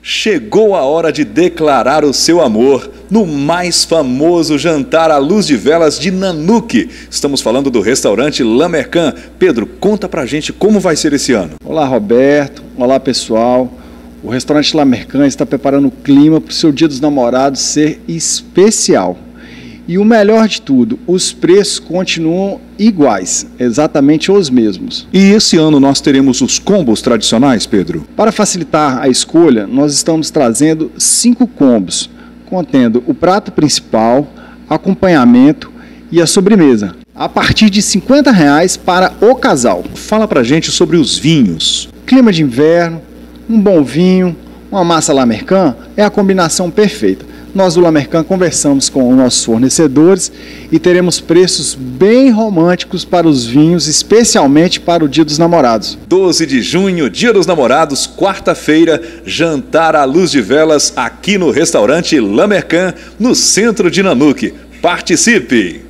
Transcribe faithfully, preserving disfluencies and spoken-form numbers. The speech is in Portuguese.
Chegou a hora de declarar o seu amor no mais famoso jantar à luz de velas de Nanuque. Estamos falando do restaurante La Mercan. Pedro, conta pra gente como vai ser esse ano. Olá, Roberto. Olá, pessoal. O restaurante La Mercan está preparando o clima para o seu Dia dos Namorados ser especial. E o melhor de tudo, os preços continuam iguais, exatamente os mesmos. E esse ano nós teremos os combos tradicionais, Pedro? Para facilitar a escolha, nós estamos trazendo cinco combos, contendo o prato principal, acompanhamento e a sobremesa, a partir de cinquenta reais para o casal. Fala pra gente sobre os vinhos. Clima de inverno, um bom vinho, uma massa La Mercan é a combinação perfeita. Nós do La Mercan conversamos com os nossos fornecedores e teremos preços bem românticos para os vinhos, especialmente para o Dia dos Namorados. doze de junho, Dia dos Namorados, quarta-feira, jantar à luz de velas aqui no restaurante La Mercan, no centro de Nanuque. Participe!